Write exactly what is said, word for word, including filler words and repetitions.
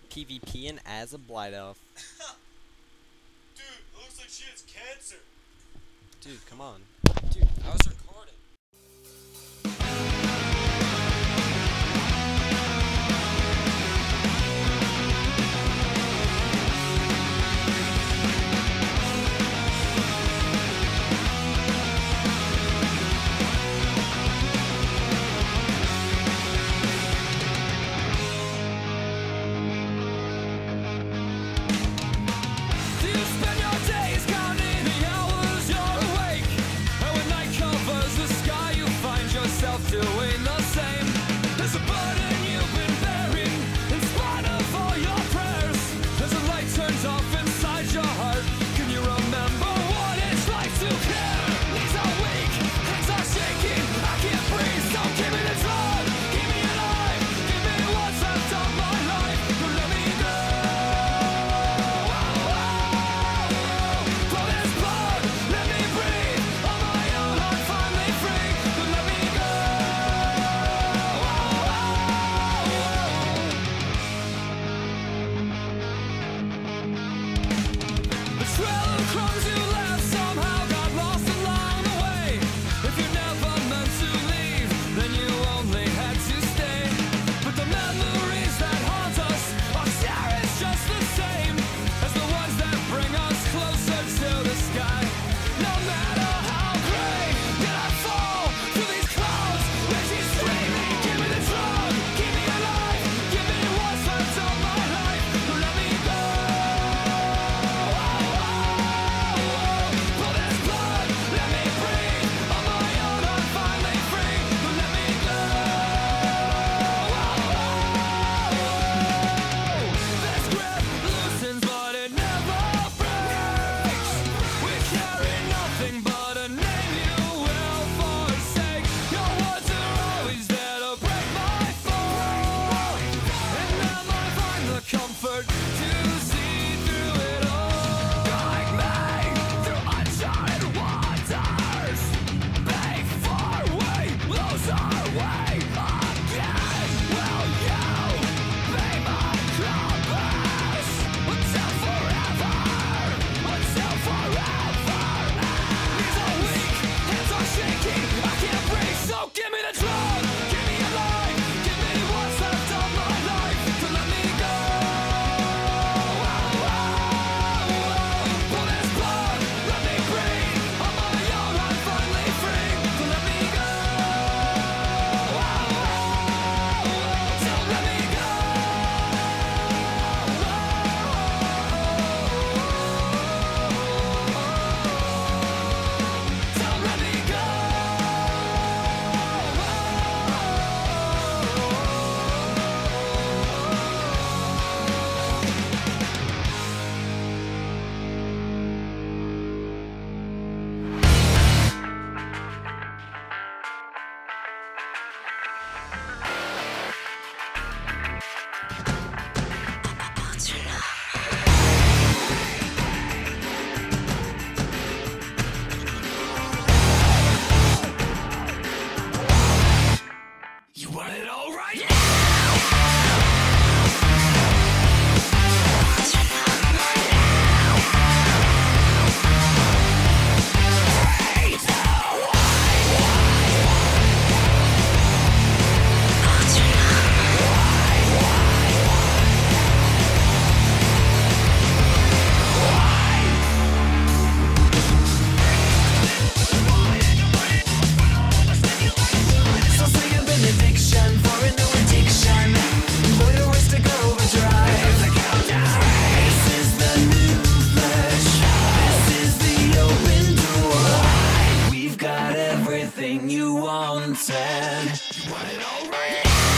PvPing as a Blight Elf. Dude, it looks like she has cancer. Dude, come on. Dude, I was recording. Doing the same. There's a burden you've been bearing in spite of all your prayers. There's a light turns off inside your heart. Can you remember what it's like to care? Knees are weak, hands are shaking. I can't breathe, so give me the drug. Keep me alive, give me what's left of my life. Don't let me go. Oh, oh, oh. For this blood, let me breathe. On my own, I'm finally free. Don't let me go. You wanted. You want it all right.